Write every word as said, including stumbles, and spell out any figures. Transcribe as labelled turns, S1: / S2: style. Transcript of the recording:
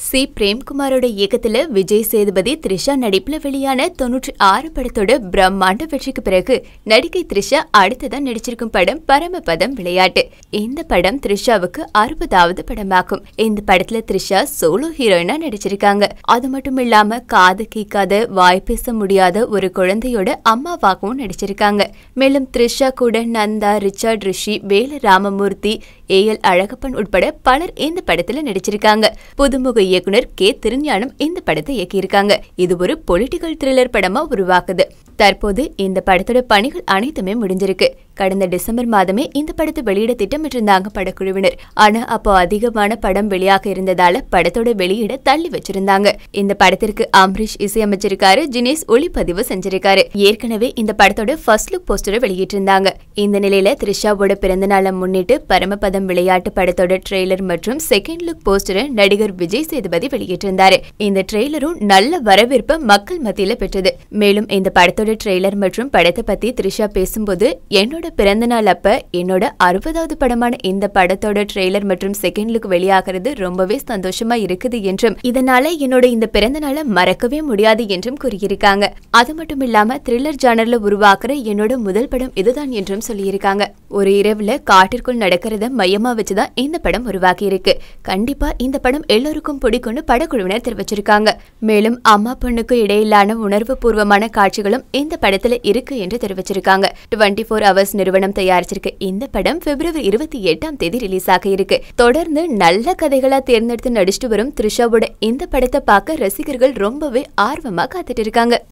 S1: C பிரேம்குமாரோட இயக்கத்துல விஜய் சேதுபதி த்ரிஷா நடிப்புல வெளியான தொன்னூற்றி ஆறு படத்தோட பிரம்மாண்ட வெற்றிக்கு பிறகு நடிகை த்ரிஷா அடுத்ததான் நடிச்சிருக்கும் படம் பரமபதம் விளையாட்டு. இந்த படம் த்ரிஷாவுக்கு அறுபதாவது படமாகும். இந்த படத்துல த்ரிஷா சோலோ ஹீரோயினா நடிச்சிருக்காங்க. அது மட்டும் இல்லாம காது கேட்காத வாய் பேச முடியாத ஒரு குழந்தையோட அம்மாவாகவும் நடிச்சிருக்காங்க. மேலும் த்ரிஷா கூட நந்தா, ரிச்சர்ட் ரிஷி, வேல ராமமூர்த்தி, ஏ எல் அழகப்பன் உட்பட பலர் இந்த படத்துல நடிச்சிருக்காங்க. புதுமுக இயக்குனர் கே திருஞானம் இந்த படத்தை இயக்கியிருக்காங்க. இது ஒரு பொலிட்டிக்கல் த்ரில்லர் படமா உருவாக்குது. தற்போது இந்த படத்தோட பணிகள் அனைத்துமே முடிஞ்சிருக்கு. கடந்த டிசம்பர் மாதமே இந்த படத்தை வெளியிட திட்டமிட்டிருந்தாங்க படக்குழுவினர். ஆனா அப்போ அதிகமான படம் வெளியாக இருந்ததால படத்தோட வெளியிட தள்ளி வச்சிருந்தாங்க. இந்த படத்திற்கு அம்பரீஷ் இசையமைச்சிருக்காரு, ஜினேஷ் ஒளிப்பதிவு செஞ்சிருக்காரு. ஏற்கனவே இந்த படத்தோட ஃபர்ஸ்ட் லுக் போஸ்டரை வெளியிட்டிருந்தாங்க. இந்த நிலையில த்ரிஷாவோட பிறந்த நாளை முன்னிட்டு பரமபதம் விளையாட்டு படத்தோட ட்ரெய்லர் மற்றும் செகண்ட் லுக் போஸ்டரை நடிகர் விஜய் சேதுபதி வெளியிட்டிருந்தாரு. இந்த ட்ரெய்லரும் நல்ல வரவேற்பை மக்கள் மத்தியில பெற்றது. மேலும் இந்த படத்தோட ட்ரெய்லர் மற்றும் படத்தை பத்தி த்ரிஷா பேசும்போது, என்னோட பிறந்த நாள் அப்ப என்னோட அறுபதாவது படமான இந்த படத்தோட ட்ரெய்லர் மற்றும் செகண்ட் லுக் வெளியாகிறது ரொம்பவே சந்தோஷமா இருக்குது என்றும், இதனால என்னோட இந்த பிறந்த நாளை மறக்கவே முடியாது என்றும் கூறியிருக்காங்க. அது மட்டும் இல்லாம த்ரில்லர் ஜானர்ல உருவாக்குற என்னோட முதல் படம் இதுதான் என்றும் சொல்லியிருக்காங்க. ஒரு இரவுல காட்டிற்குள் நடக்கிறத மையமா வச்சுதான் இந்த படம் உருவாக்கி இருக்கு. கண்டிப்பா இந்த படம் எல்லோருக்கும் பிடிக்கும்னு படக்குழுவினர் தெரிவிச்சிருக்காங்க. மேலும் அம்மா பொண்ணுக்கு இடையிலான உணர்வு பூர்வமான காட்சிகளும் இந்த படத்துல இருக்கு என்று தெரிவிச்சிருக்காங்க. டுவெண்ட்டி ஃபோர் ஹவர்ஸ் நிறுவனம் தயாரிச்சிருக்க இந்த படம் பிப்ரவரி இருபத்தி எட்டாம் தேதி ரிலீஸ் ஆக இருக்கு. தொடர்ந்து நல்ல கதைகளா தேர்ந்தெடுத்து நடிச்சுட்டு வரும் த்ரிஷாவோட இந்த படத்தை பார்க்க ரசிகர்கள் ரொம்பவே ஆர்வமா காத்துட்டு இருக்காங்க.